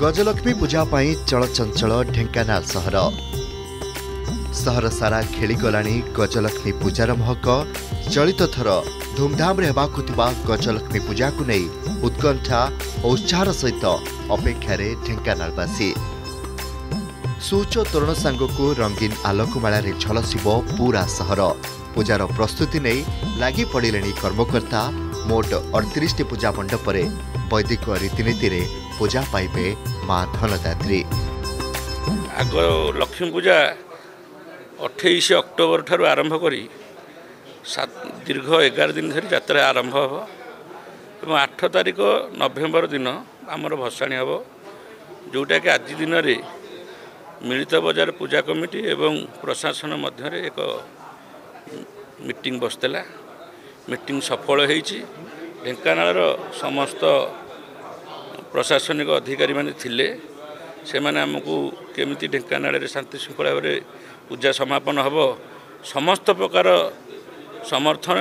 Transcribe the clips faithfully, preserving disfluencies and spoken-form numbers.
गजलक्ष्मी पूजा पाई चलचंचल ढेंकानाल सहर सहर सारा खेलीगलाणी गजलक्ष्मी पूजार महक। चलित थर धूमधाम रे हेबाकु थिबा गजलक्ष्मी पूजा को नहीं उत्कंठा और उत्साह सहित अपेक्षा ढेंकानालवासी। सूच तोरण सांगकु रंगीन आलोकमाला रे झलसिब पूरा सहर। पूजार प्रस्तुति नहीं लगी पड़े कर्मकर्ता। मोट अड़तीस पूजा मंडप वैदिक रीतिनीति रे पूजा पाइबे मां धनदात्री। आग लक्ष्मी पूजा अठाईस अक्टोबर ठारू आरंभ करी सात दीर्घ एगार दिन धरी यात्रा आरंभ हो और आठ तारिख नवेम्बर दिन आमर भसाणी हम, जोटा कि आज दिन में मिलित बजार पूजा कमिटी एवं प्रशासन मध्य एक मीटिंग बसला। मीटिंग सफल होईची। ढेंकानाल समस्त प्रशासनिक अधिकारी माने थिले, से माने हमकु केमिति ढेंकानाल रे शांति श्रृंखला भाव पूजा समापन हब समस्त प्रकार समर्थन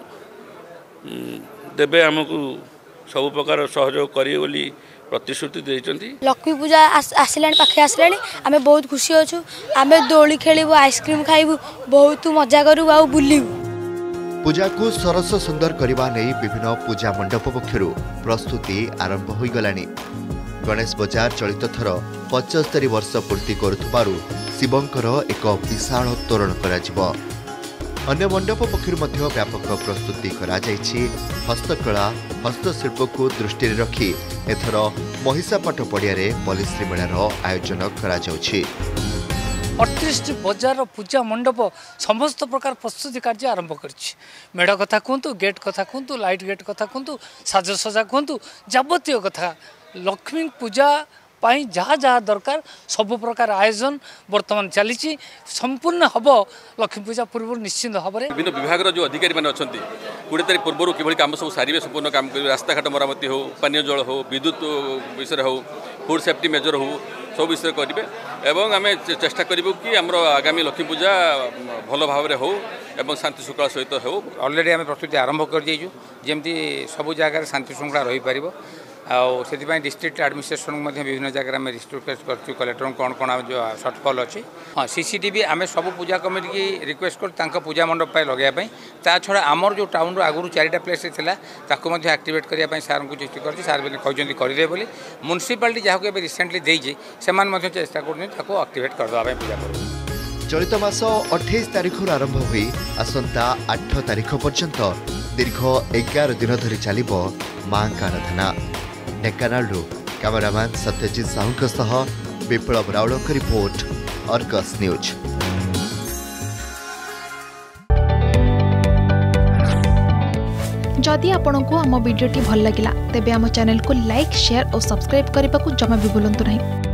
देवे, आमको सब प्रकार सहयोग करिए बोली प्रतिश्रुति देइचंती। लक्ष्मी पूजा आसलानी पाखे आसलानी आमे बहुत खुशी होछु। आमे दोली खेलिबु, आइसक्रीम खाइबु, बहुत मजा करू आ बुलिबु। पूजा को सरस सुंदर करने नहीं विभिन्न पूजा मंडप पक्षर प्रस्तुति आरंभ हो गलानी। गणेश बजार चलित थर पचहत्तर वर्ष पूर्ति करुथबारु शिवंकर एक विशाल तोरण कराजिबो। अन्य मंडप पक्षर मध्य व्यापक प्रस्तुति करा जायछि। हस्तकला हस्तशिल्प को दृष्टि रखी एथर महिषापाट पड़िया रे बलिश्री मेलार आयोजन करा जाउछि। अड़तीस बजार पूजा मंडप समस्त प्रकार प्रस्तुति कार्य आरंभ करिछि। मेढ़ कथा कहतु, गेट कथा कहतु, लाइट गेट कथा कहतु, साजसजा कहतु, जाबतीय कथा लक्ष्मी पूजा पाई जहाँ जहाँ दरकार सब प्रकार आयोजन वर्तमान चली संपूर्ण हम। लक्ष्मी पूजा पूर्व निश्चिंत भाव में विभिन्न विभाग जो अधिकारी मैंने अच्छा कोड़े तारीख पूर्व कि कम सब सारे संपूर्ण काम कर रास्ताघाट मरामती हो, पानीय जल हो, विद्युत विषय हो, फूड सेफ्टी मेजर हो, सब विषय करेंगे एवं आम चेष्टा करूँ कि आमर आगामी लक्ष्मी पूजा भल भाव में हो एवं शांति श्रृंखला सहित हो। ऑलरेडी आम प्रस्तुति आरंभ कर देइछु, जेमती सब जगह शांति श्रृंखला रही पारिबो। आउ से डिस्ट्रिक्ट एडमिनिस्ट्रेशन विभिन्न जगह में रिक्वेस्ट कर कलेक्टर कौन कौन जो सर्टफल अच्छी। हाँ, सीसीटीवी आम सब पूजा कमिटी की रिक्वेस्ट कर पूजा मंडप लगे ता छड़ा आमर जो टाउन आगुरी चारिटा प्लेस था एक्टिवेट करने सार को चेष्टा कर सार कहते करेंगे बोली। म्युनिसिपालिटी जहाँ को रिसेंटली देती से चेष्टा कर एक्टिवेट करदे पूजा कर। चलित मास अठाईस तारिख आरंभ हुई आसंता आठ तारिख पर्यंत दीर्घ एगार दिन धरी चलिबो मां का आराधना। ढेंकानालू कैमरामैन सत्यजित साहू सह विप्लव राउल की रिपोर्ट, अर्गस न्यूज। जदि आपंक आम भिडी भल लगा तेब आम चैनल को लाइक, शेयर और सब्सक्राइब करने को जमा भी भूलु नहीं।